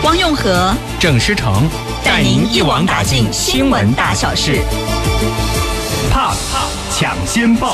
汪用和、 郑诗成带您一网打尽新闻大小事。 Pop 抢先报。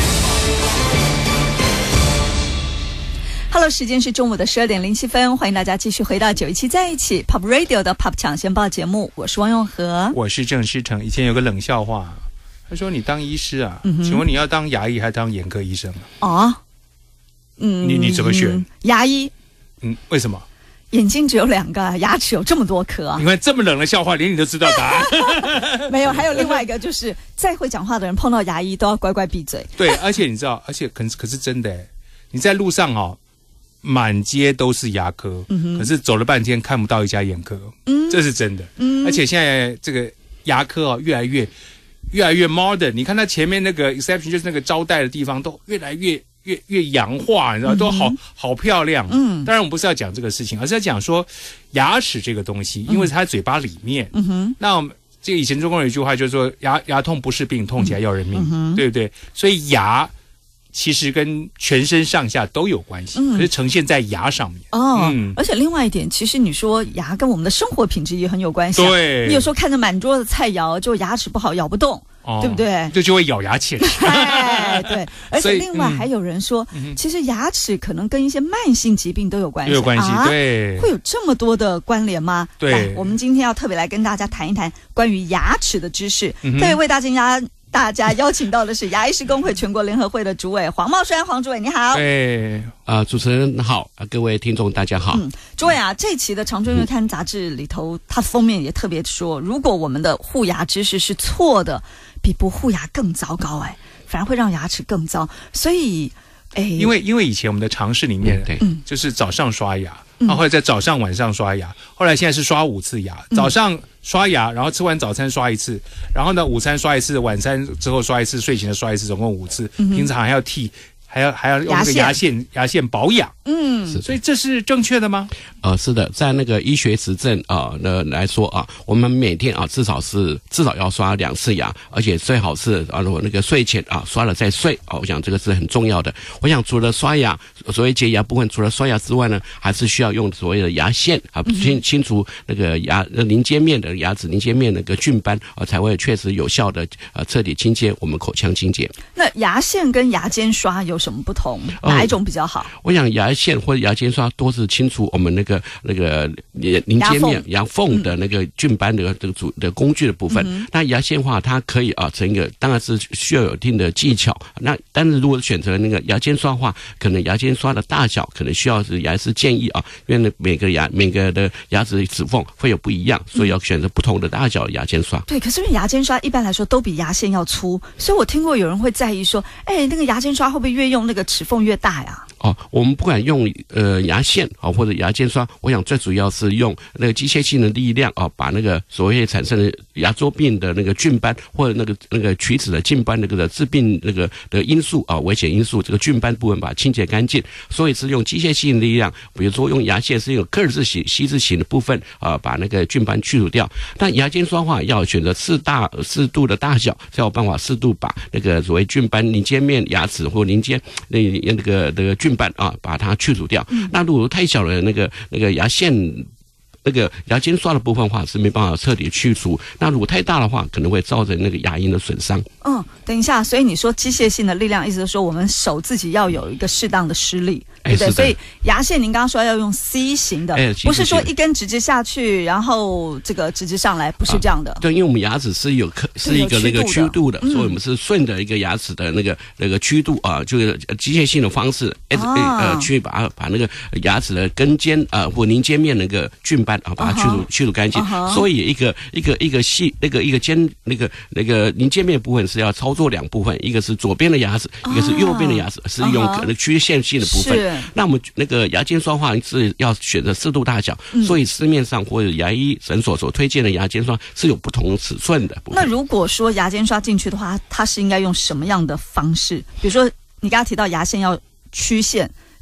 Hello， 时间是中午的12点07分，欢迎大家继续回到917在一起 Pop Radio 的 Pop 抢先报节目，我是汪用和， 我是郑诗成。以前有个冷笑话，他说你当医师啊，请问你要当牙医还是当眼科医生啊？ 哦， 你怎么选？ 牙医。 为什么？ 眼睛只有2个，牙齿有这么多颗啊！ 你看这么冷的笑话，连你都知道答案。 没有，还有另外一个，就是再会讲话的人碰到牙医都要乖乖闭嘴。 对，而且你知道，可是真的，你在路上哦，满街都是牙科，可是走了半天看不到一家眼科，这是真的。而且现在这个牙科哦，越来越 modern。你看它前面那个 reception 就是那个招待的地方，都越来越洋化，你知道，都好漂亮。当然我们不是要讲这个事情，而是要讲说牙齿这个东西，因为它在嘴巴里面。那我们这个以前中国人有一句话就是说牙痛不是病，痛起来要人命，对不对？所以牙其实跟全身上下都有关系，可是呈现在牙上面。 而且另外一点，其实你说牙跟我们的生活品质也很有关系。 对， 你有时候看着满桌的菜肴，就牙齿不好咬不动。对不对？ 就会咬牙切齿。 对，而且另外还有人说，其实牙齿可能跟一些慢性疾病都有关系。 有关系，对。 会有这么多的关联吗？ 对。 来，我们今天要特别来跟大家谈一谈关于牙齿的知识。特别为大家邀请到的是牙医师公会全国联合会的主委黄茂栓，黄主委你好。 对， 主持人好，各位听众大家好。 主委啊，这期的《长春月刊》杂志里头，它封面也特别说，如果我们的护牙知识是错的，比不护牙更糟糕，反而会让牙齿更糟。所以， 因为以前我们的常识里面，就是早上刷牙，然后在早上晚上刷牙，后来现在是刷5次牙，早上刷牙，然后吃完早餐刷1次，然后呢午餐刷1次，晚餐之后刷1次，睡前的刷1次，总共5次。平常还要还要用那个牙线保养。所以这是正确的吗？ 是的，在那个医学实证来说啊，我们每天啊至少要刷2次牙，而且最好是那个睡前刷了再睡。我想这个是很重要的。我想除了刷牙，所谓洁牙部分，除了刷牙之外呢，还是需要用所谓的牙线清除那个邻接面的牙齿邻接面那个菌斑才会确实有效的彻底清洁我们口腔清洁。 那牙线跟牙尖刷有什么不同？哪一种比较好？ 我想牙线或者牙尖刷都是清除我们那个邻接面牙缝的那个菌斑的这个的工具的部分。那牙线的话，它可以成一个，当然是需要有一定的技巧。但是如果选择那个牙尖刷的话，可能牙尖刷的大小可能需要是牙医师建议因为每个的牙齿齿缝会有不一样，所以要选择不同的大小的牙尖刷。 对，可是因为牙尖刷一般来说都比牙线要粗，所以我听过有人会在意说，那个牙尖刷会不会越用那个齿缝越大呀？ 我们不管用牙线或者牙尖刷，我想最主要是用那个机械性的力量把那个所谓产生的牙周病的那个菌斑或者那个龋齿的菌斑那个的致病那个的因素危险因素，这个菌斑部分把它清洁干净。所以是用机械性的力量，比如说用牙线是用刻字形、西字形的部分把那个菌斑去除掉。但牙尖刷的话要选择适度的大小，才有办法适度把那个所谓菌斑邻接面牙齿或邻接那个菌斑把它去除掉。那如果太小的那个牙线那个牙尖刷的部分的话是没办法彻底去除，那如果太大的话可能会造成那个牙龈的损伤。 等一下，所以你说机械性的力量，意思是说我们手自己要有一个适当的施力，对不对？所以牙线您刚刚说要用 C 型的，不是说一根直直下去，然后这个直直上来，不是这样的。对， 因为我们牙齿是一个那个曲度的，所以我们是顺着一个牙齿的那个曲度就是机械性的方式去把那个牙齿的根尖或邻接面那个菌斑把它去除干净。所以一个细一个尖那个邻接面部分是要操作2部分，一个是左边的牙齿，一个是右边的牙齿，是用曲线性的部分。那我们那个牙尖刷话是要选择适度大小，所以市面上或者牙医诊所所推荐的牙尖刷是有不同尺寸的。 那如果说牙尖刷进去的话，它是应该用什么样的方式？比如说你刚刚提到牙线要曲线，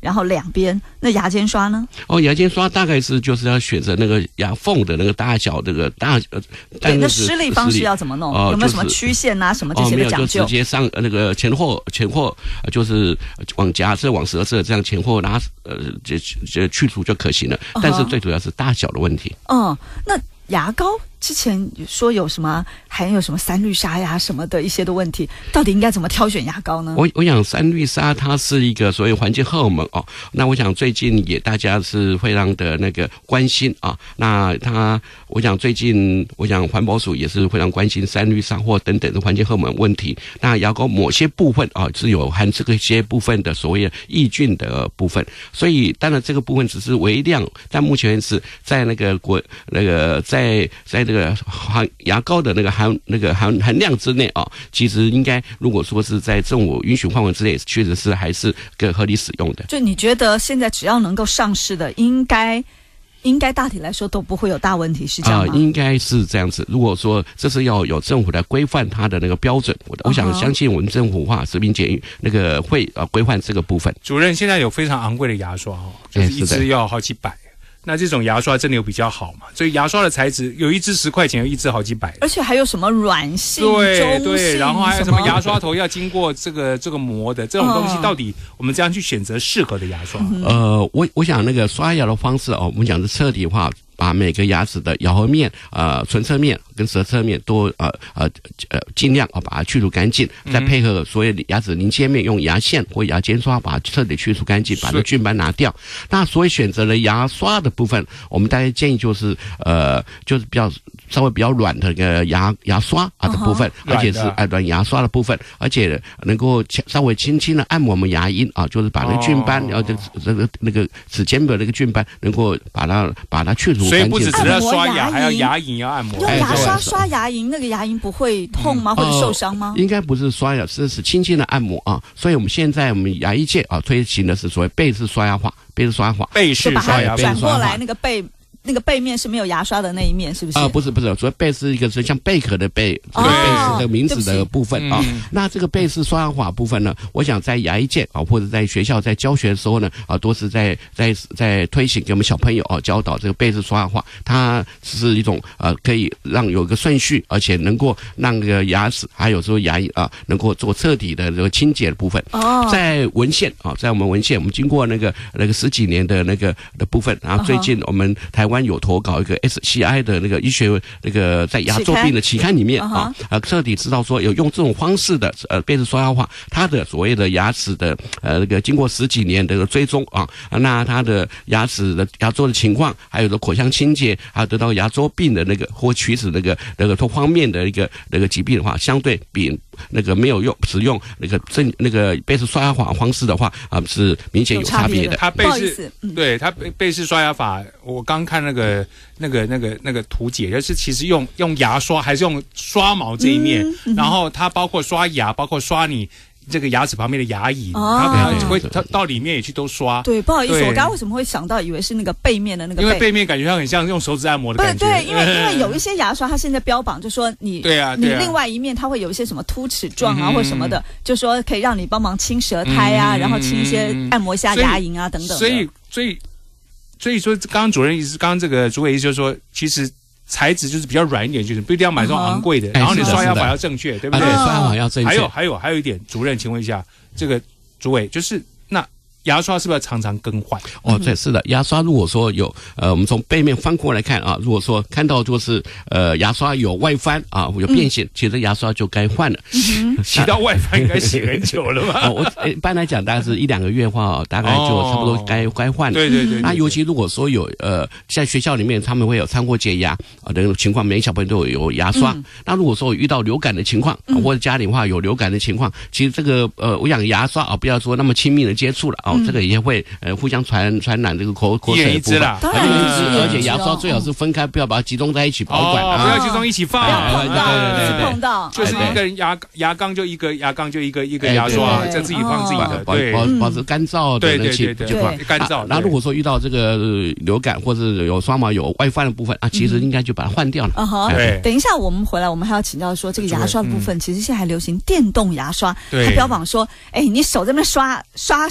然后两边。那牙间刷呢？ 牙间刷大概就是要选择那个牙缝的那个大小，这个对，那施力方式要怎么弄？有没有什么曲线啊，什么这些的讲究？ 没有，就直接上那个前后，就是往夹舌往舌侧这样前后拿去除就可行了。但是最主要是大小的问题。 那牙膏之前说有什么含有什么三氯沙呀什么的一些的问题，到底应该怎么挑选牙膏呢？ 我想三氯沙它是一个所谓环境荷尔蒙哦。那我想最近也大家是非常的那个关心啊。那我想最近环保署也是非常关心三氯沙或等等的环境荷尔蒙问题。那牙膏某些部分啊是有含这个些部分的所谓的抑菌的部分，所以当然这个部分只是微量，但目前是在在这个牙膏的那个含量之内啊，其实应该如果说是在政府允许范围之内，确实是还是更合理使用的。 就你觉得现在只要能够上市的，应该大体来说都不会有大问题，是这样吗？ 应该是这样子。如果说这是要有政府来规范它的那个标准，我想相信我们政府食品检疫那个会规范这个部分。 主任，现在有非常昂贵的牙刷就是一支要好几百。那这种牙刷真的有比较好嘛？所以牙刷的材质有一支10块钱，有一支好几百， 而且还有什么软性、中性， 然后还有什么牙刷头要经过这个磨的这种东西，到底我们这样去选择适合的牙刷？ 我想那个刷牙的方式我们讲是彻底化。把每个牙齿的咬合面、唇侧面跟舌侧面都尽量把它去除干净，再配合所有牙齿邻切面用牙线或牙间刷把它彻底去除干净，把那菌斑拿掉。那所以选择了牙刷的部分，我们大家建议就是稍微比较软的一个牙刷的部分，而且是软牙刷的部分，而且能够稍微轻轻的按摩我们牙龈就是把那个菌斑，然后那个齿间的那个菌斑能够把它去除。 所以不只是要刷牙，还要牙龈要按摩。 用牙刷刷牙龈，那个牙龈不会痛吗？或者受伤吗？ 应该不是刷牙，是轻轻的按摩啊。所以我们现在牙医界推行的是所谓背式刷牙法，背式刷牙， 转过来那个背面是没有牙刷的那一面，是不是？ 不是，所谓背是一个是像贝壳的贝，这个贝是这个名字的部分那这个背式刷牙法部分呢，我想在牙医界或者在学校在教学的时候呢都是在推行给我们小朋友教导这个背式刷牙法，它是一种可以让有一个顺序，而且能够让这个牙齿还有说牙龈能够做彻底的这个清洁的部分。在文献在我们文献，我们经过那个10几年的那个的部分，然后最近我们台湾有投稿一个 SCI 的那个医学那个在牙周病的期刊里面彻底知道说有用这种方式的背式刷牙法，它的所谓的牙齿的那个经过10几年的追踪那它的牙齿的牙周的情况，还有的口腔清洁，还有得到牙周病的那个或龋齿那个多方面的一个那个疾病的话，相对比那个没有使用那个背式刷牙法方式的话是明显有差别的。 它背式刷牙法，我刚看那个图解，就是其实用牙刷还是用刷毛这一面，然后它包括刷牙，包括刷你这个牙齿旁边的牙龈，它到里面也去都刷。 对，不好意思，我刚刚为什么会想到以为是那个背面的那个？ 因为背面感觉它很像用手指按摩的感觉。 对，因为有一些牙刷，它现在标榜就说你另外一面它会有一些什么凸齿状或什么的，就说可以让你帮忙清舌苔然后清一些按摩一下牙龈等等。 所以说，刚刚主任意思，刚刚这个主委意思就是说，其实材质就是比较软一点，就是不一定要买这种昂贵的，然后你刷牙法要正确，对不对？ 刷牙法要正确。 还有一点，主任，请问一下，这个主委就是那牙刷是不是要常常更换？ 对，是的，牙刷如果说有我们从背面翻过来看如果说看到就是牙刷有外翻有变形，其实牙刷就该换了。 洗到外翻应该洗很久了吧？ 我一般来讲大概是1-2个月的话，大概就差不多该换了。 对。 那尤其如果说有在学校里面他们会有餐后洁牙的情况，每个小朋友都有牙刷。那如果说遇到流感的情况或者家里的话有流感的情况，其实这个我想牙刷不要说那么亲密的接触了这个也会互相传染这个口水的部分。而且牙刷最好是分开，不要把它集中在一起保管不要集中一起放， 碰到就是一个牙缸就一个牙刷，再自己放自己的，对， 保持干燥的情况， 干燥。 那如果说遇到这个流感或者有刷毛有外翻的部分其实应该就把它换掉了。 对，等一下我们回来，我们还要请教说这个牙刷的部分，其实现在还流行电动牙刷，它标榜说，你手这边刷10分钟。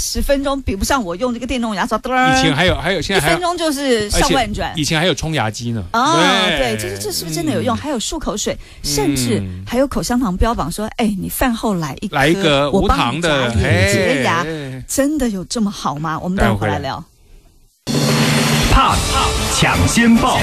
钟比不上我用这个电动牙刷。 以前还有现在还有 1分钟就是上万转。 以前还有冲牙机呢。 对，这是不是真的有用？还有漱口水，甚至还有口香糖标榜说，你饭后来一个无糖的洁牙，真的有这么好吗？我们待会回来聊。 Pop 抢先报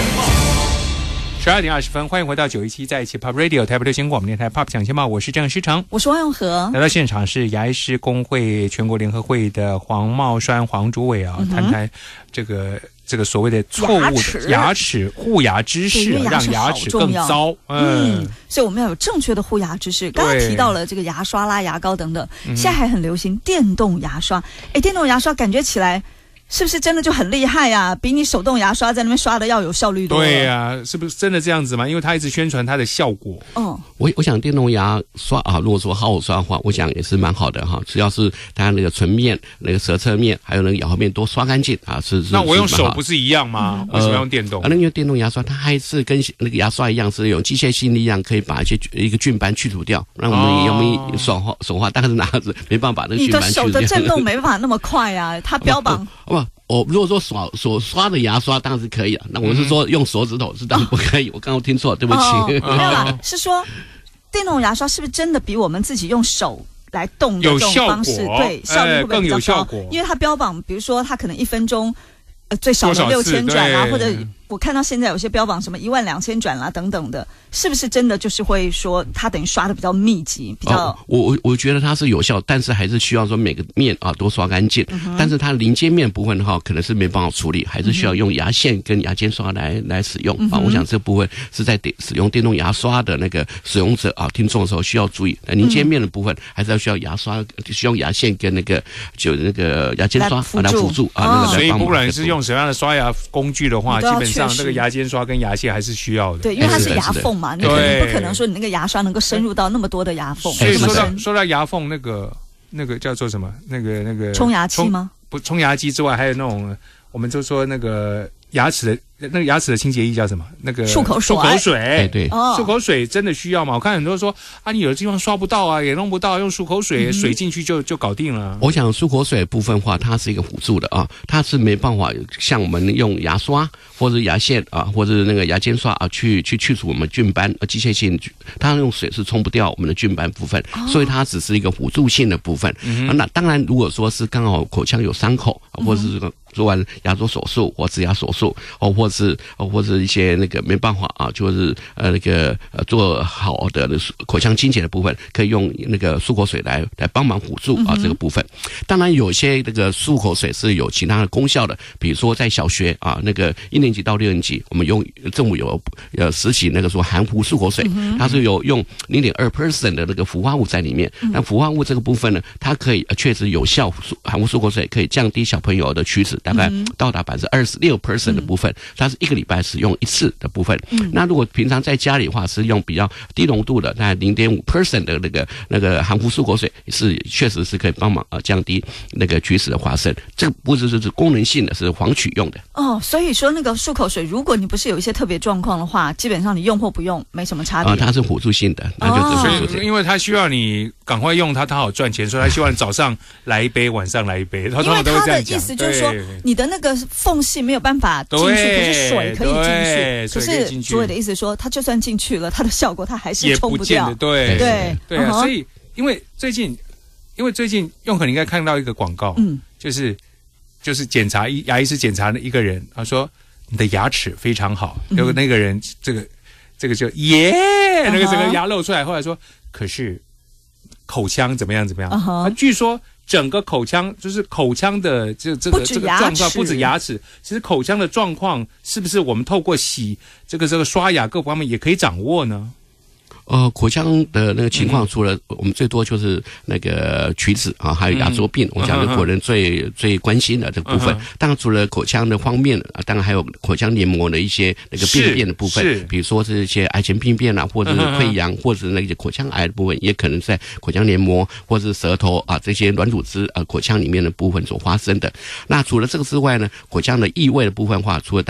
，12点20分，欢迎回到917在一起 Pop Radio 台北流行广播电台 Pop 抢先报，我是郑诗成， 我是汪永和。 来到现场是牙医师公会全国联合会的黄茂栓黄主委啊，谈谈这个所谓的错误的牙齿护牙知识，让牙齿更糟。 所以我们要有正确的护牙知识。刚刚提到了这个牙刷啦、牙膏等等，现在还很流行电动牙刷。电动牙刷感觉起来是不是真的就很厉害啊？比你手动牙刷在那边刷的要有效率多了。 对啊，是不是真的这样子嘛？因为他一直宣传它的效果。 我想电动牙刷啊，如果说好好刷的话，我想也是蛮好的哈。只要是它那个唇面、那个舌侧面，还有那个咬合面多刷干净啊，是。 那我用手不是一样吗？为什么要用电动？ 那因为电动牙刷它还是跟那个牙刷一样，是有机械性力量可以把一个菌斑去除掉。那我们手画，但是拿着没办法把那个菌斑去除掉。 你的手的震动没办法那么快啊，它标榜。 如果说所刷的牙刷当然是可以了，那我是说用手指头是当然不可以。我刚刚听错，对不起。 没有啦，是说电动牙刷是不是真的比我们自己用手来动的这种方式，对效率会不会比较高？因为它标榜，比如说它可能1分钟最少的6000转啊，或者我看到现在有些标榜什么12000转啦等等的，是不是真的就是会说它等于刷的比较密集，比较？ 我觉得它是有效，但是还是需要说每个面啊都刷干净。但是它临接面部分的话，可能是没办法处理，还是需要用牙线跟牙尖刷来使用啊。我想这部分是在使用电动牙刷的那个使用者啊听众的时候需要注意。临接面的部分还是要需要牙刷，需要牙线跟那个牙尖刷来辅助啊。 所以不管是用什么样的刷牙工具的话，基本上那个牙尖刷跟牙线还是需要的。 对，因为它是牙缝嘛，你可能不可能说你那个牙刷能够深入到那么多的牙缝。 所以说到牙缝那个叫做什么？那个冲牙器吗？ 不，冲牙机之外，还有那种我们就说那个牙齿的清洁液叫什么？那个漱口水。 对， 漱口水真的需要吗？我看很多人说你有的地方刷不到啊，也弄不到，用漱口水水进去就搞定了。 我想漱口水的部分的话，它是一个辅助的啊，它是没办法像我们用牙刷或者牙线啊，或者那个牙尖刷啊去除我们菌斑机械性，它用水是冲不掉我们的菌斑部分，所以它只是一个辅助性的部分。那当然，如果说是刚好口腔有伤口，或者是做完牙周手术或植牙手术，或者一些那个没办法啊，就是做好的口腔清洁的部分，可以用那个漱口水来帮忙辅助啊这个部分。当然有些那个漱口水是有其他的功效的，比如说在小学啊那个1年级到6年级，我们用政府有实行那个说含氟漱口水，它是有用0.2% 的那个氟化物在里面。那氟化物这个部分呢，它可以确实有效，含氟漱口水可以降低小朋友的龋齿，大概到达26% 的部分，它是1个礼拜使用1次的部分。那如果平常在家里的话，是用比较低浓度的，大概0.5% 的那个含氟漱口水，确实是可以帮忙降低那个龋齿的发生。这个不是功能性的，是防龋用的。 所以说那个漱口水，如果你不是有一些特别状况的话，基本上你用或不用没什么差别。 它是辅助性的，那就是辅助性。 因为它需要你赶快用它好赚钱，所以它希望早上来一杯，晚上来一杯。他通常都会这样讲。因为它的意思就是说，你的那个缝隙没有办法进去，可是水可以进去。可是主委的意思说，它就算进去了，它的效果它还是冲不掉。 对啊，所以因为最近用可能应该看到一个广告，就是检查牙医师检查的一个人，他说你的牙齿非常好，结果那个人这个就那个整个牙露出来，后来说可是口腔怎么样，他据说整个口腔就是口腔的这个状况不止牙齿，其实口腔的状况是不是我们透过洗这个刷牙各方面也可以掌握呢？ 口腔的那个情况，除了我们最多就是那个龋齿啊，还有牙周病，我想是国人最关心的这个部分。当然，除了口腔的方面，当然还有口腔黏膜的一些那个病变的部分，比如说是一些癌前病变啊，或者是溃疡，或者是那些口腔癌的部分，也可能在口腔黏膜或者是舌头啊这些软组织口腔里面的部分所发生的。那除了这个之外呢，口腔的异味的部分的话，除了当然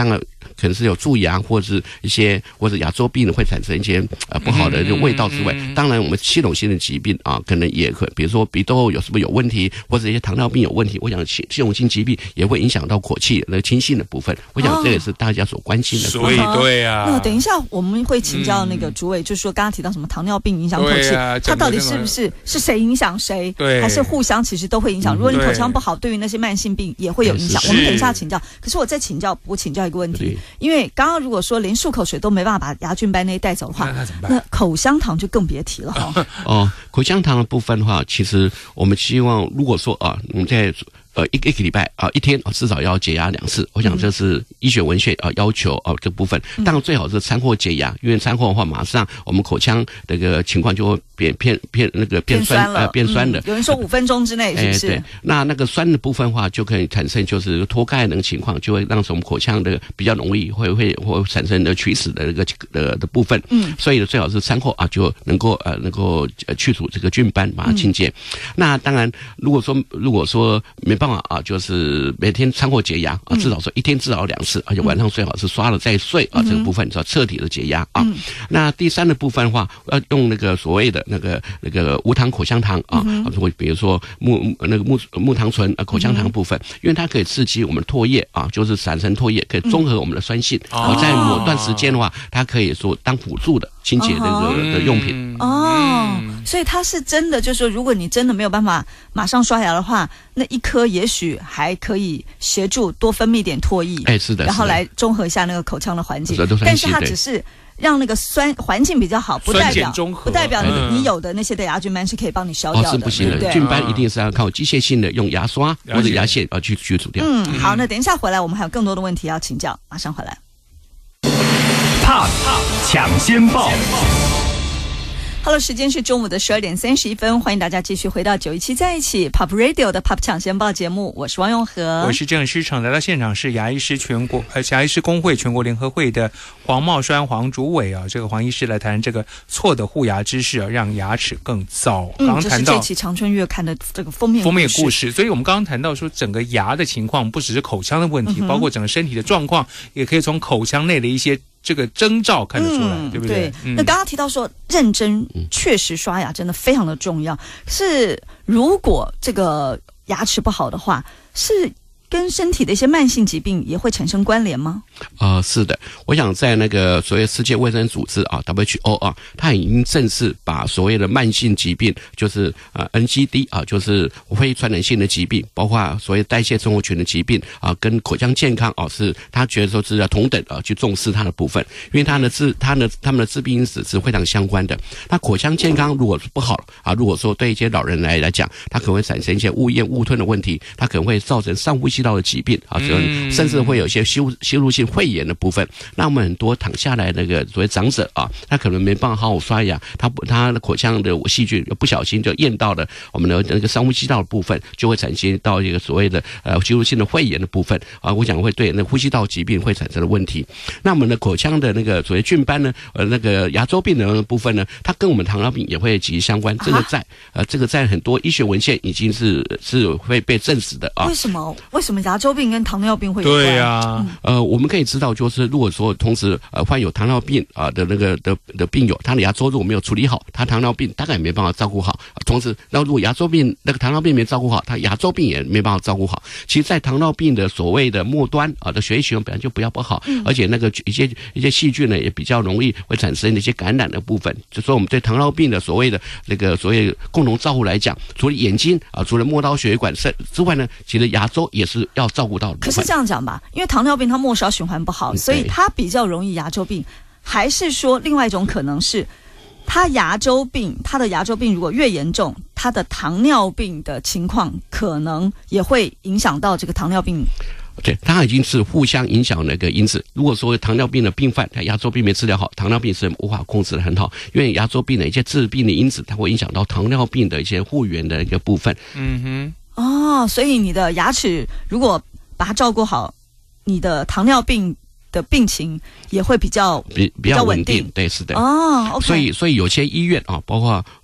可能是有蛀牙或者牙周病会产生一些不好的味道之外，当然我们系统性的疾病啊，可能也比如说鼻窦有什么有问题，或者一些糖尿病有问题，我想系统性疾病也会影响到口气那个清性的部分。我想这也是大家所关心的。 所以对啊， 那等一下我们会请教那个主委，就是说刚刚提到什么糖尿病影响口气，它到底是不是谁影响谁，还是互相其实都会影响？如果你口腔不好，对于那些慢性病也会有影响。我们等一下请教。可是我再请教一个问题，因为刚刚如果说连漱口水都没办法把牙菌斑那些带走的话，那口香糖就更别提了哈。 口香糖的部分的话，其实我们希望，如果说我们在一个礼拜一天至少要洁牙2次，我想这是医学文献要求这部分。当然最好是餐后洁牙，因为餐后的话，马上我们口腔这个情况就会变酸了，变酸的。 有人说5分钟之内是不是？ 对，那个酸的部分的话，就可以产生就是脱钙能情况，就会让我们口腔的比较容易会产生的龋齿的那个的部分。所以最好是餐后就能够去除这个菌斑，把它清洁。那当然，如果说没办法就是每天餐后洁牙至少说一天至少2次，而且晚上最好是刷了再睡这个部分要彻底的洁牙那第3的部分的话，要用那个所谓的那个无糖口香糖比如说木糖醇口香糖部分，因为它可以刺激我们唾液就是产生唾液，可以中和我们的酸性。在某段时间的话，它可以说当辅助的清洁的用品。 所以它是真的，就是说，如果你真的没有办法马上刷牙的话，那一颗也许还可以协助多分泌点唾液， 是的， 然后来中和一下那个口腔的环境。但是它只是让那个酸环境比较好，不代表你有的那些的牙菌斑是可以帮你消掉的。 是不行的，菌斑一定是要靠机械性的用牙刷或者牙线去去除掉。 好，那等一下回来，我们还有更多的问题要请教，马上回来。 Pop 抢先报。 Hello， 时间是中午的12点31分，欢迎大家继续回到917在一起 Pop Radio 的 Pop 抢先报节目，我是王永和， 我是郑诗成。来到现场是牙医师公会全国联合会的黄茂栓黄主委这个黄医师来谈这个错的护牙知识让牙齿更糟。刚刚谈到这是这期长春月刊的这个封面故事， 所以我们刚刚谈到说整个牙的情况不只是口腔的问题，包括整个身体的状况，也可以从口腔内的一些这个征兆看得出来，对不对？ 那刚刚提到说认真确实刷牙真的非常的重要，是如果这个牙齿不好的话，是跟身体的一些慢性疾病也会产生关联吗？ 是的，我想在那个所谓世界卫生组织WHO它已经正式把所谓的慢性疾病，就是NCD 就是非传染性的疾病，包括所谓代谢症候群的疾病跟口腔健康是他觉得说是要同等去重视它的部分，因为他们的致病因子是非常相关的。那口腔健康如果不好如果说对一些老人来讲，它可能会产生一些误咽误吞的问题，它可能会造成上呼吸道的疾病甚至会有一些吸入性肺炎的部分。那我们很多躺下来那个所谓长者他可能没办法好好刷牙，他的口腔的细菌不小心就咽到了我们的那个上呼吸道的部分，就会产生到一个所谓的吸入性的肺炎的部分我想会对那呼吸道疾病会产生的问题。那我们的口腔的那个所谓菌斑呢那个牙周病的部分呢，它跟我们糖尿病也会息息相关。这个在很多医学文献已经是会被证实的为什么牙周病跟糖尿病会有关？ 对啊， 我们可以知道，就是如果说同时患有糖尿病的那个的病友，他的牙周如果没有处理好，他糖尿病大概也没办法照顾好。同时，那如果牙周病那个糖尿病没照顾好，他牙周病也没办法照顾好。其实，在糖尿病的所谓的末端的血液循环本来就比较不好，而且那个一些细菌呢也比较容易会产生一些感染的部分。就说我们对糖尿病的所谓的那个所谓共同照护来讲，除了眼睛除了末梢血管之外呢，其实牙周也是要照顾到的部分。 可是这样讲吧，因为糖尿病它末梢循环不好，所以它比较容易牙周病，还是说另外一种可能是他的牙周病如果越严重，他的糖尿病的情况可能也会影响到这个糖尿病。 对，它已经是互相影响那个因子。如果说糖尿病的病患他牙周病没治疗好，糖尿病是无法控制的很好，因为牙周病的一些致病的因子，它会影响到糖尿病的一些复原的一个部分。 所以你的牙齿如果把它照顾好，你的糖尿病的病情也会比较稳定。 对，是的。 OK。 所以有些医院包括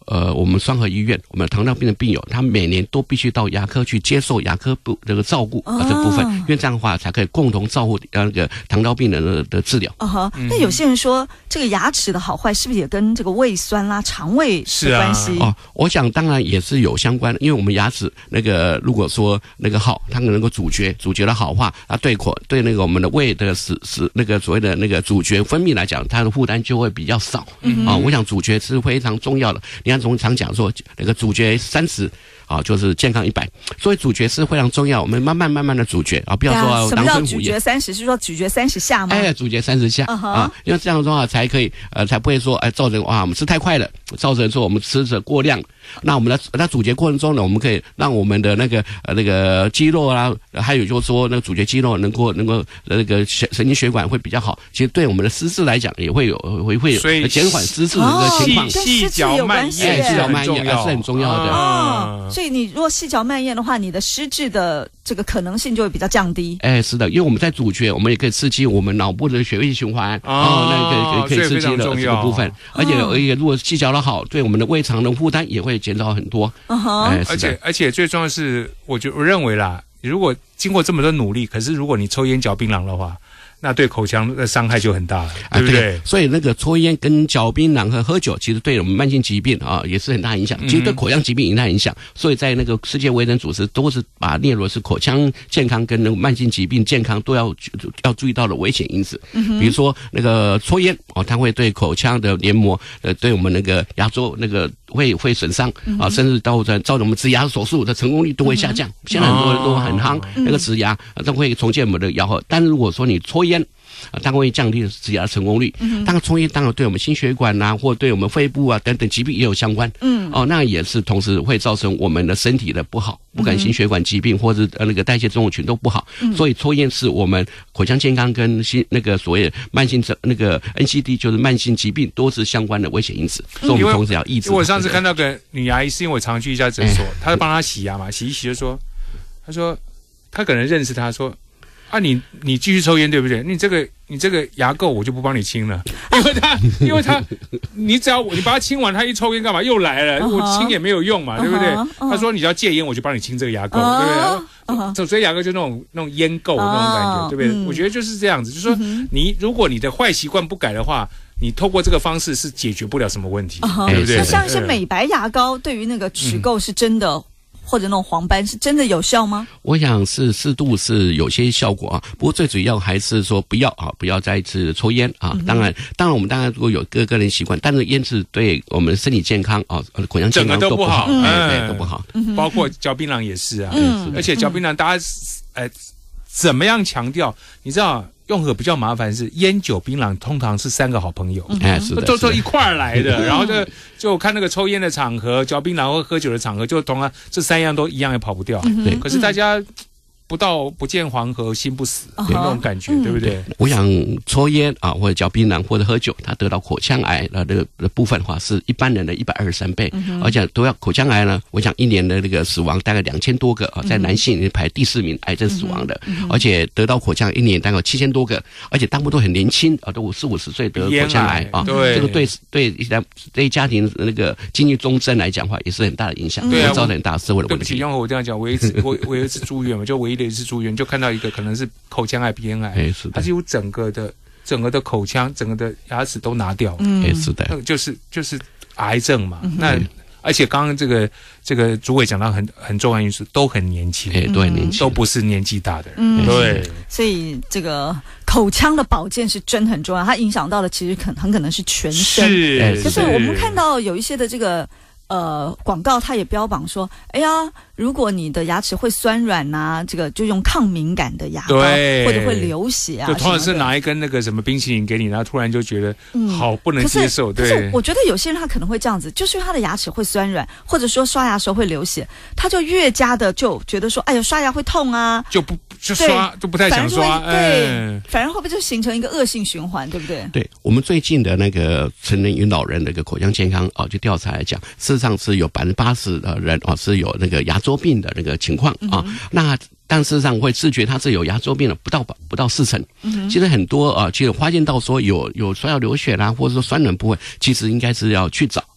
我们双和医院，我们糖尿病的病友，他每年都必须到牙科去接受牙科部这个照顾这部分，因为这样的话才可以共同照顾那个糖尿病人的治疗。 那有些人说，这个牙齿的好坏是不是也跟这个胃酸啦、肠胃的关系？ 我想当然也是有相关的，因为我们牙齿那个如果说那个好，它能够咀嚼的好话，它对那个我们的胃的那个所谓的那个咀嚼分泌来讲，它的负担就会比较少。我想咀嚼是非常重要的。你看常讲说那个咀嚼30。就是健康100，所以咀嚼是非常重要。我们慢慢的咀嚼不要说什么叫咀嚼30？是说咀嚼30下吗？ 咀嚼30下因为这样的话才可以才不会说造成我们吃太快了，造成说我们吃的过量。那我们在咀嚼过程中呢，我们可以让我们的那个肌肉啊，还有就是说那个咀嚼肌肉能够那个神经血管会比较好。其实对我们的失智来讲也会有减缓失智的这个情况。 细嚼慢咽是很重要的所以你如果细嚼慢咽的话，你的失智的这个可能性就会比较降低。 是的，因为我们在咀嚼，我们也可以刺激我们脑部的血液循环那个可以刺激的这个部分，而且如果细嚼的好，对我们的胃肠的负担也会减少很多。 而且最重要的是，我认为啦，如果经过这么多努力，可是如果你抽烟嚼槟榔的话，那对口腔的伤害就很大了，对不对？ 所以那个抽烟跟嚼槟榔和喝酒，其实对我们慢性疾病也是很大影响。其实对口腔疾病也很大影响。所以在那个世界卫生组织都是把列入是口腔健康跟那个慢性疾病健康都要注意到的危险因子。比如说那个抽烟它会对口腔的黏膜对我们那个牙周那个会损伤甚至造成我们植牙手术的成功率都会下降。现在很多人都很夯那个植牙，都会重建我们的牙颌。但是如果说你抽烟，当然会降低植牙的成功率。当然抽烟当然对我们心血管或对我们肺部等等疾病也有相关。那也是同时会造成我们的身体的不好，不管心血管疾病或者那个代谢症候群都不好。所以抽烟是我们口腔健康跟那个所谓慢性那个 NCD 就是慢性疾病都是相关的危险因子。所以我们同时要抑制。 我上次看到个女牙医是因为我常去一家诊所，她就帮她洗牙嘛，洗一洗就说，她说她可能认识她说。你继续抽烟对不对？你这个牙垢我就不帮你清了，因为他你只要你把它清完，他一抽烟干嘛又来了？我清也没有用嘛，对不对？他说你只要戒烟，我就帮你清这个牙垢，对不对？所以牙垢就那种烟垢那种感觉，对不对？我觉得就是这样子，就是说如果你的坏习惯不改的话，你透过这个方式是解决不了什么问题，对不对？ 那像一些美白牙膏，对于那个齿垢是真的。或者那种黄斑是真的有效吗？ 我想是适度是有些效果不过最主要还是说不要再次抽烟当然我们如果有个人习惯，但是烟是对我们身体健康口腔健康都不好，对，都不好， 包括嚼槟榔也是而且嚼槟榔大家怎么样强调？你知道？用和比较麻烦是烟酒槟榔通常是3个好朋友， 是的， 都一块儿来的，然后就看那个抽烟的场合、嚼槟榔或喝酒的场合，就同样这3样都一样也跑不掉。对，可是大家不见黄河心不死那种感觉，对不对？ 我想抽烟或者嚼槟榔或者喝酒，它得到口腔癌的部分的话是一般人的123倍，而且都要口腔癌呢，我想一年的那个死亡大概2000多个在男性排第4名癌症死亡的，而且得到口腔一年大概7000多个，而且大部分都很年轻都40-50岁得口腔癌这个对家庭那个经济中正来讲话也是很大的影响，会造成很大社会的问题。 对不起，用我这样讲，我有一次住院嘛，就唯一的一次住院，就看到一个可能是口腔癌、鼻咽癌，它几乎整个的口腔、整个的牙齿都拿掉了， 是的， 那个就是癌症嘛。那而且刚刚这个主委讲到很重要的因素，都很年轻， 都很年轻， 都不是年纪大的人，对。 所以这个口腔的保健是真很重要，它影响到的其实很可能是全身。就是我们看到有一些的这个。广告它也标榜说，哎呀，如果你的牙齿会酸软这个就用抗敏感的牙膏，或者会流血就通常是拿一根那个什么冰淇淋给你，然后突然就觉得好不能接受。 可是我觉得有些人他可能会这样子，就是因为他的牙齿会酸软，或者说刷牙的时候会流血，他就越加的就觉得说，哎呀，刷牙会痛就刷就不太想刷， 对，反而会不会就形成一个恶性循环，对不对？ 对，我们最近的那个成人与老人的一个口腔健康就调查来讲，事实上是有80%的人是有那个牙周病的那个情况那但事实上会自觉它是有牙周病的不到40%。其实很多其实发现到说有刷牙流血或者说酸软部位，其实应该是要去找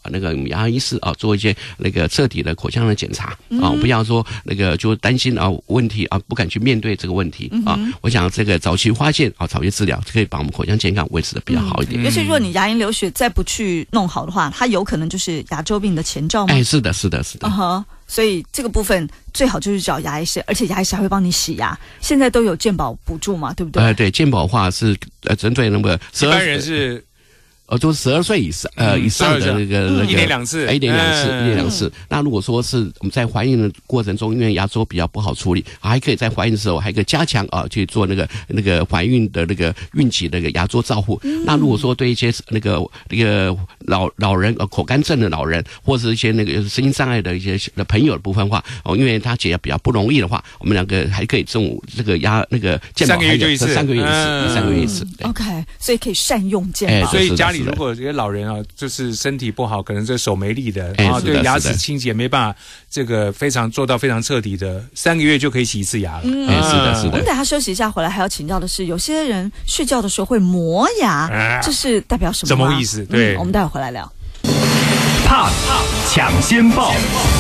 那个牙医师做一些那个彻底的口腔的检查不要说那个就担心问题不敢去面对这个问题我想这个早期发现早期治疗可以把我们口腔健康维持的比较好一点。 尤其如果你牙龈流血再不去弄好的话，它有可能就是牙周病的前兆吗？ 是的。 所以这个部分最好就是找牙医师，而且牙医师还会帮你洗牙。现在都有健保补助嘛，对不对？ 对，健保的话是针对那个一般人是。 就是12岁以上的那个 1年2次 ，1年2次。那如果说是我们在怀孕的过程中，因为牙周比较不好处理，还可以在怀孕的时候还可以加强去做那个怀孕的那个孕期那个牙周照护。那如果说对一些那个老人口干症的老人，或者是一些那个身心障碍的一些朋友的部分的话因为他解比较不容易的话，我们2个还可以这个那个健保3个月就一次，3个月一次。 OK， 所以可以善用健保。 所以家里如果有些老人就是身体不好，可能这手没力的，然后对牙齿清洁没办法这个做到非常彻底的，3个月就可以洗一次牙了。 是的。 我们等下休息一下，回来还要请教的是，有些人睡觉的时候会磨牙，这是代表什么？ 什么意思？对， 我们待会回来聊。 Pop 抢先报。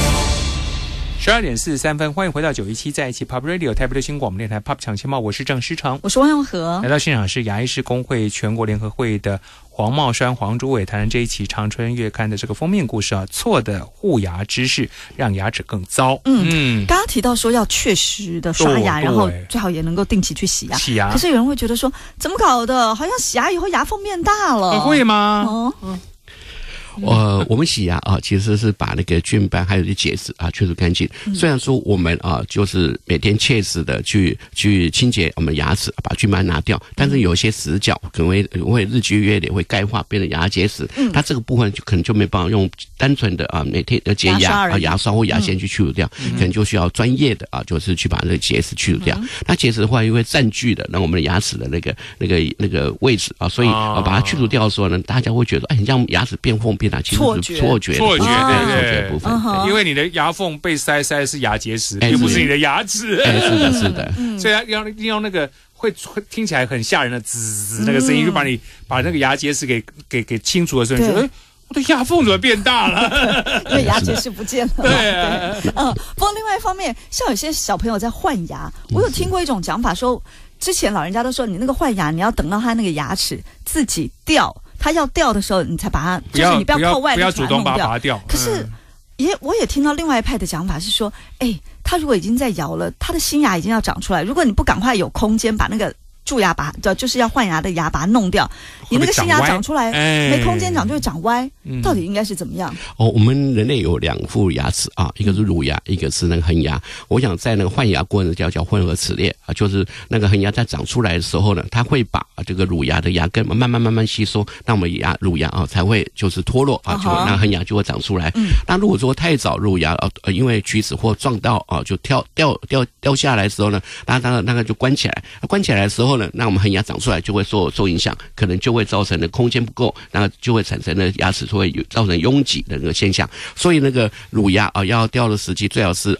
12点43分，欢迎回到917在一起 Pop Radio 台北流行广播电台 Pop 抢先报，我是郑诗成， 我是汪永和。 来到现场是牙医师公会全国联合会的黄茂山黄主委，谈这一期长春月刊的这个封面故事错的护牙知识让牙齿更糟。 刚刚提到说要确实的刷牙，然后最好也能够定期去洗牙。可是有人会觉得说，怎么搞的？好像洗牙以后牙缝变大了， 会吗？ 我们洗牙其实是把那个菌斑还有一些结石去除干净。虽然说我们就是每天切实的去清洁我们牙齿，把菌斑拿掉，但是有一些死角可能会日积月累会钙化，变成牙结石。它这个部分就可能就没办法用单纯的每天的洁牙牙刷或牙线去除掉，可能就需要专业的就是去把那个结石去除掉。那结石的话，因为占据了让我们的牙齿的那个位置所以把它去除掉的时候呢，大家会觉得很像牙齿变缝变大，其实是错觉的部分。 因为你的牙缝被塞是牙结石，又不是你的牙齿。 是的。 所以要那个会听起来很吓人的滋那个声音，就把那个牙结石给清除的时候，你觉得我的牙缝怎么变大了？ 因为牙结石不见了。 对。 不过另外一方面，像有些小朋友在换牙，我有听过一种讲法说，之前老人家都说你那个换牙，你要等到他那个牙齿自己掉。他要掉的时候，你才把它，就是你不要靠外力不要主动把它拔掉。 可是，我也听到另外一派的讲法是说，他如果已经在摇了，他的新牙已经要长出来，如果你不赶快有空间把那个蛀牙就是要换牙的牙把它弄掉，你那个新牙长出来没空间长就会长歪，到底应该是怎么样？ 我们人类有2副牙齿一个是乳牙，一个是那个恒牙。我想在那个换牙过程叫混合齿列就是那个恒牙在长出来的时候呢，它会把这个乳牙的牙根慢慢吸收，那我们乳牙才会就是脱落就那恒牙就会长出来。那如果说太早乳牙因为龋齿或撞到就掉下来的时候呢，那个就关起来，关起来的时候呢，那我们恒牙长出来就会受影响，可能就会造成的空间不够，那就会产生的牙齿就会造成拥挤的那个现象。所以那个乳牙要掉的时机最好是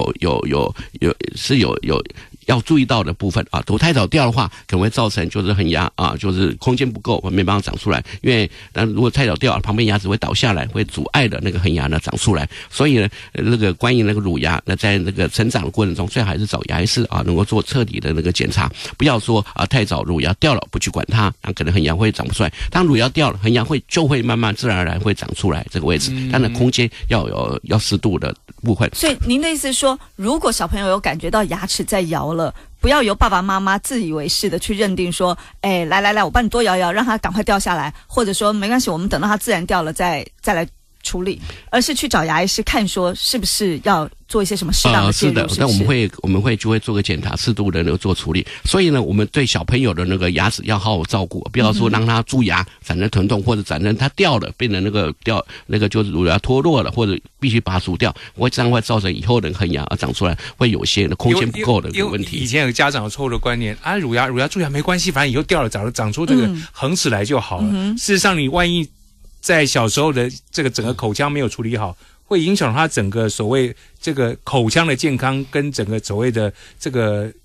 有要注意到的部分都太早掉的话，可能会造成就是恒牙就是空间不够，没办法长出来。因为如果太早掉，旁边牙齿会倒下来，会阻碍的那个恒牙呢长出来。所以呢，那个关于那个乳牙，那在那个成长的过程中，最好还是找牙医师能够做彻底的那个检查，不要说太早乳牙掉了不去管它，那可能恒牙会长不出来。当乳牙掉了，恒牙就会慢慢自然而然会长出来这个位置，但是空间要适度的部分。 所以您的意思是说，如果小朋友有感觉到牙齿在摇了，不要由爸爸妈妈自以为是的去认定说，来，我帮你多摇摇，让它赶快掉下来，或者说没关系，我们等到它自然掉了再来处理，而是去找牙医师看说是不是要做一些什么适当的介入。 是的，但我们会就会做个检查，适度的那个做处理。所以呢，我们对小朋友的那个牙齿要好好照顾，不要说让他蛀牙产生疼痛，或者产生它掉了变成那个就是乳牙脱落了，或者必须把它除掉，这样会造成以后的恒牙长出来会有些的空间不够的问题。 以前有家长有错误的观念乳牙蛀牙没关系，反正以后掉了长出这个恒齿来就好了。事实上，你万一在小时候的这个整个口腔没有处理好，会影响他整个所谓这个口腔的健康跟整个所谓的这个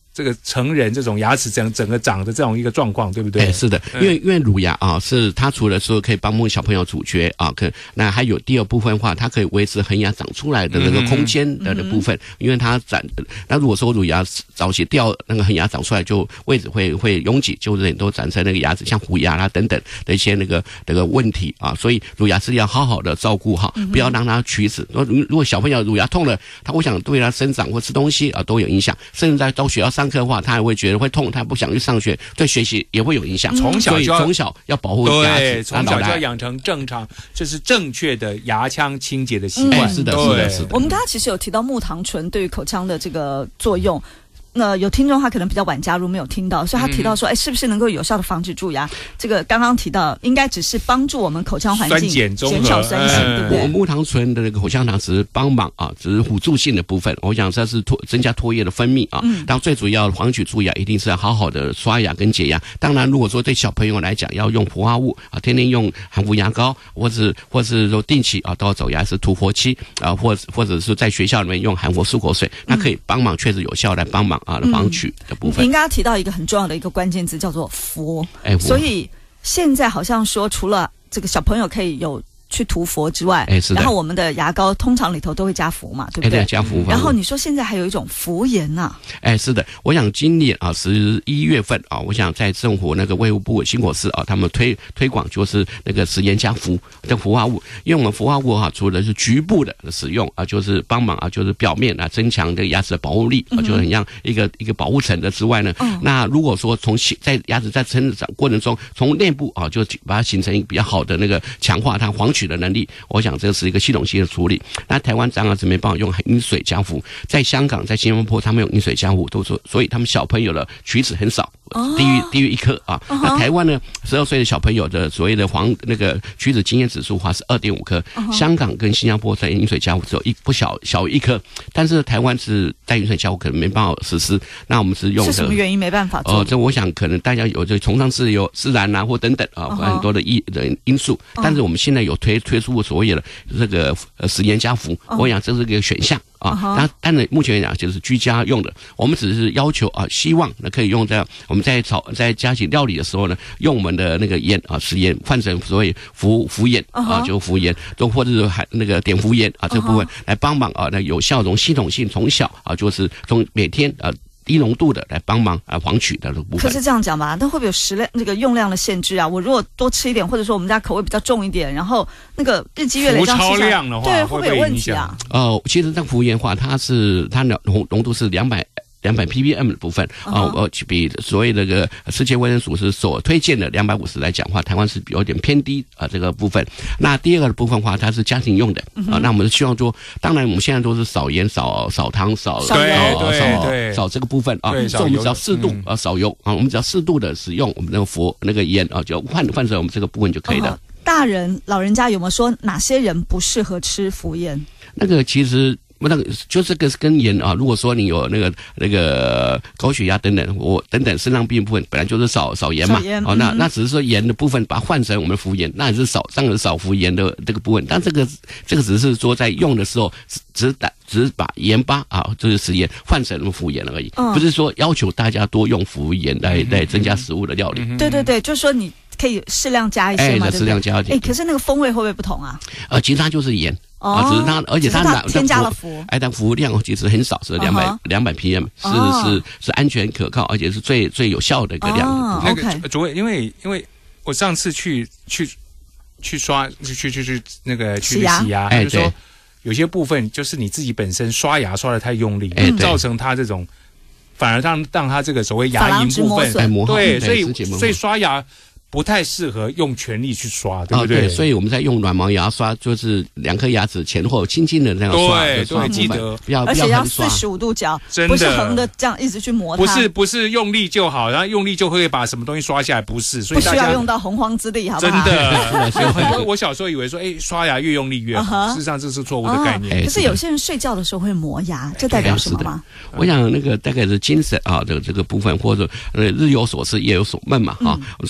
这个成人这种牙齿整个长的这种一个状况，对不对？ 是的，因为乳牙啊，是它除了说可以帮助小朋友咀嚼啊，那还有第二部分的话，它可以维持恒牙长出来的那个空间的部分，因为它那如果说乳牙早期掉那个恒牙长出来，就位置会拥挤，就是很多产生那个牙齿像虎牙啦等等的一些那个问题啊，所以乳牙是要好好的照顾好，不要让它龋齿。如果小朋友乳牙痛了，我想对他生长或吃东西啊都有影响，甚至在到学校上课的话，他还会觉得会痛，他不想去上学，对学习也会有影响。从小要保护牙齿， 对，从小就要养成就是正确的牙腔清洁的习惯。 是的。 我们刚刚其实有提到木糖醇对于口腔的这个作用。那有听众他可能比较晚加入，没有听到，所以他提到说，是不是能够有效的防止蛀牙？这个刚刚提到，应该只是帮助我们口腔环境减少酸性，对不对？ 木糖醇的那个口香糖只是帮忙啊，只是辅助性的部分。我想这是增加唾液的分泌啊。但最主要防止蛀牙，一定是要好好的刷牙跟洁牙。当然，如果说对小朋友来讲，要用氟化物啊，天天用含氟牙膏，或是说定期啊都要走牙齿涂氟漆啊，或者是在学校里面用含氟漱口水，那可以帮忙，确实有效来帮忙。防龋的部分。 您刚刚提到一个很重要的一个关键字叫做氟，所以现在好像说除了这个小朋友可以有去涂氟之外，然后我们的牙膏通常里头都会加氟嘛，对不对？ 加氟。 然后你说现在还有一种氟盐呐？ 是的，我想今年啊11月份啊，我想在政府那个卫福部新口司啊，他们推广就是那个食盐加氟的氟化物，因为我们氟化物啊，除了是局部的使用啊，就是帮忙啊，就是表面啊增强这个牙齿的保护力啊，就很像一个保护层的之外呢，那如果说在牙齿在成长过程中，从内部啊就把它形成一个比较好的那个强化它防龋的能力，我想这是一个系统性的处理。那台湾张牙齿没办法用饮水加氟，在香港、在新加坡他们用饮水加氟，所以他们小朋友的龋齿很少，低于1颗啊。那台湾呢，12岁的小朋友的所谓的那个龋齿经验指数的话是2.5颗，香港跟新加坡在饮水加氟只有不小于1颗，但是台湾是在饮水加氟可能没办法实施。那我们是用的是什么原因没办法做？ 这我想可能大家有这崇尚自然啊或等等啊，很多的因素。但是我们现在有推出所谓的这个食盐加氟，我想这是一个选项啊。当然目前来讲就是居家用的，我们只是要求啊，希望可以用在我们在加起料理的时候呢，用我们的那个盐啊，食盐换成所谓氟盐啊，就氟盐，或者是那个碘氟盐啊这部分来帮忙啊，那有效从系统性从小啊，就是从每天低浓度的来帮忙防龋的部分。 可是这样讲吧，那会不会有这个用量的限制啊？我如果多吃一点，或者说我们家口味比较重一点，然后那个日积月累这样吃超量的话， 对，会不会有问题啊？ 其实这氟盐化它的浓度是200 ppm 的部分比所谓那个世界卫生署是所推荐的250来讲话，台湾是有点偏低这个部分。那第二个的部分的话，它是家庭用的那我们希望说，当然我们现在都是少盐、少糖、少这个部分啊，所以我们只要适度少油啊，我们只要适度的使用我们那个盐啊，就换成我们这个部分就可以了。 大人老人家有没有说哪些人不适合吃氟盐？ 那个其实。就这个跟盐啊，如果说你有那个高血压等等肾脏病部分，本来就是少盐嘛，那只是说盐的部分把它换成我们的氟盐，那也是当然少氟盐的这个部分，但这个只是说在用的时候只是把盐巴啊，就是食盐换成氟盐而已，不是说要求大家多用氟盐来增加食物的料理。 对，就是说你可以适量加一些嘛， 适量加一点。 可是那个风味会不会不同啊？ 其实它就是盐。只是它，而且它添加了氟， 但氟量其实很少，是200 ppm， 是安全可靠，而且是最有效的一个量。 那个主委，因为我上次去刷去那个去洗牙，就说有些部分就是你自己本身刷牙刷得太用力，造成它这种反而让它这个所谓牙龈部分对，所以刷牙。不太适合用全力去刷，对不对？ 对，所以我们在用软毛牙刷，就是2颗牙齿前后轻轻的这样刷， 对，记得， 而且要45度角，不是横的这样一直去磨它， 不是用力就好，然后用力就会把什么东西刷下来，不是，所以不需要用到洪荒之力，好不好？ 真的，所以很多我小时候以为说，刷牙越用力越好，事实上这是错误的概念。 可是有些人睡觉的时候会磨牙，这代表什么吗？ 我想那个大概是精神啊的这个部分，或者日有所思夜有所梦嘛啊，所以这个。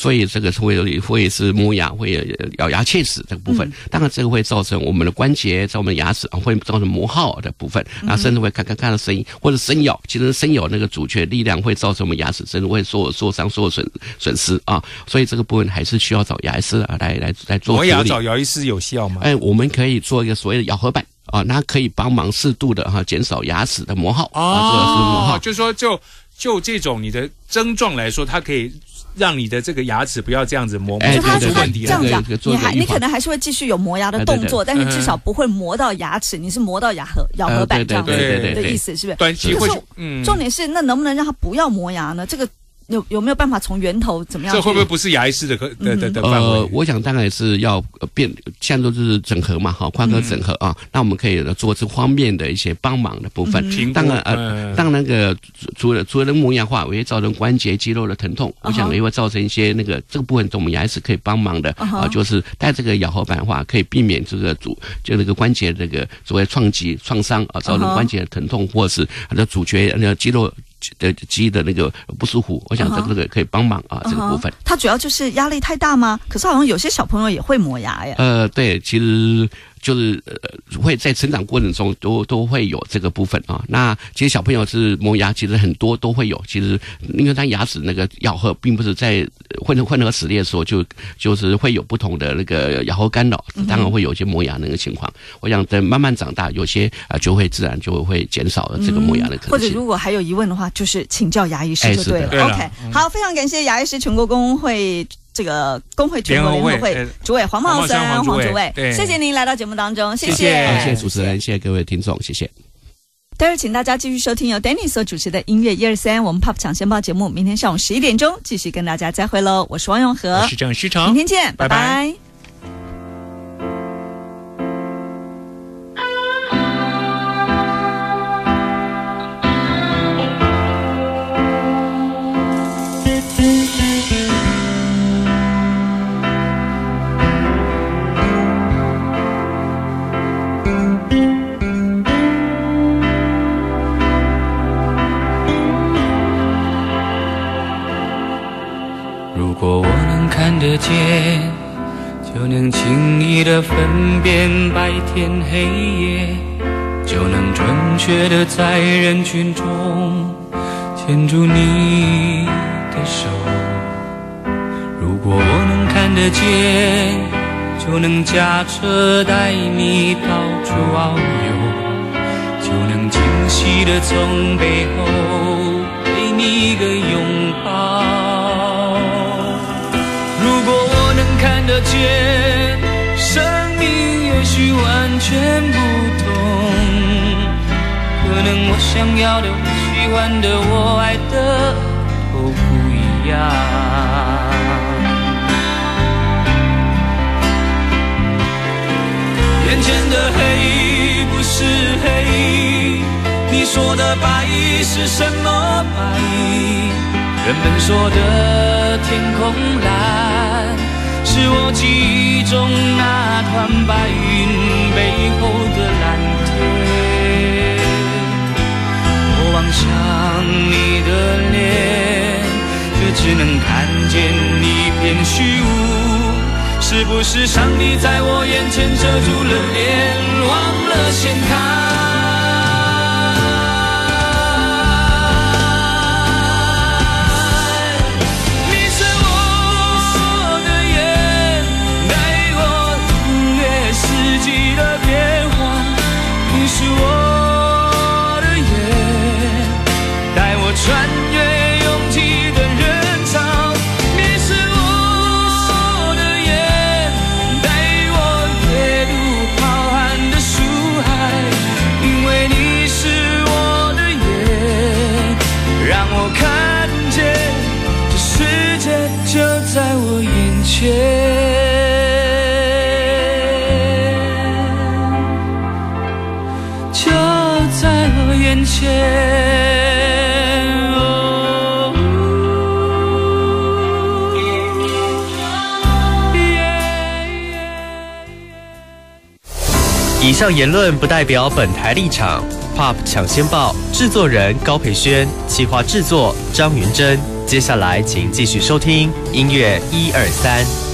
个会是磨牙，会咬牙切齿这个部分。当然这个会造成我们的关节在我们的牙齿会造成磨耗的部分，然后甚至会看到声音或者生咬。其实生咬那个阻却力量会造成我们牙齿甚至会受伤、受损失啊。所以这个部分还是需要找牙医师来做处理。磨牙找牙医师有效吗？ 我们可以做一个所谓的咬合板啊，那可以帮忙适度的减少牙齿的磨耗啊，这个是磨耗。 就是说就这种你的症状来说，它可以让你的这个牙齿不要这样子磨， 就它出问题。 这样讲，你可能还是会继续有磨牙的动作，但是至少不会磨到牙齿，你是磨到咬合板这样的意思，是不是？ 短期会重点是那能不能让它不要磨牙呢？这个有没有办法从源头怎么样？ 这会不会不是牙医师的范围？ 我想当然是要现在都是整合嘛，跨科整合啊。那我们可以做这方面的一些帮忙的部分。当然当那个除了磨牙化，也会造成关节肌肉的疼痛。我想也会造成一些这个部分，我们牙医是可以帮忙的啊。就是带这个咬合板的话，可以避免就那个关节这个所谓创伤啊，造成关节的疼痛，或者是阻绝肌肉的记忆的那个不舒服，我想这个可以帮忙啊，这个部分。 它主要就是压力太大吗？可是好像有些小朋友也会磨牙耶。 对，其实就是会在成长过程中都会有这个部分啊。那其实小朋友是磨牙，其实很多都会有。其实因为他牙齿那个咬合并不是在混合齿列的时候就是会有不同的那个咬合干扰，当然会有一些磨牙那个情况。我想等慢慢长大，有些就会自然就会减少了这个磨牙的可能性。 或者如果还有疑问的话，就是请教牙医师就对了。OK， 好，非常感谢牙医师全国工会这个工会全国联合会主委黄茂森黄主委，谢谢您来到节目当中，谢谢。 谢谢主持人，谢谢各位听众，谢谢。 待会儿请大家继续收听由 Danny 所主持的音乐123，我们 Pop 抢先报节目，明天上午11点钟继续跟大家再会喽。我是王永和， 我是郑诗成， 明天见，拜拜。 看得见，就能轻易地分辨白天黑夜，就能准确地在人群中牵住你的手。如果我能看得见，就能驾车带你到处遨游，就能惊喜地从背后给你一个拥抱。如果我能看得见，生命也许完全不同，可能我想要的、我喜欢的、我爱的都不一样。眼前的黑不是黑，你说的白是什么白？人们说的天空蓝，是我记忆中那团白云背后的蓝天。我望向你的脸，却只能看见一片虚无。是不是上帝在我眼前遮住了脸，忘了掀开？是我的眼，带我穿越拥挤的人潮。你是我的眼，带我阅读浩瀚的书海。因为你是我的眼，让我看见这世界就在我眼前。眼前， 以上言论不代表本台立场。Pop 抢先报制作人高培轩，企划制作张云珍， 接下来请继续收听音乐123。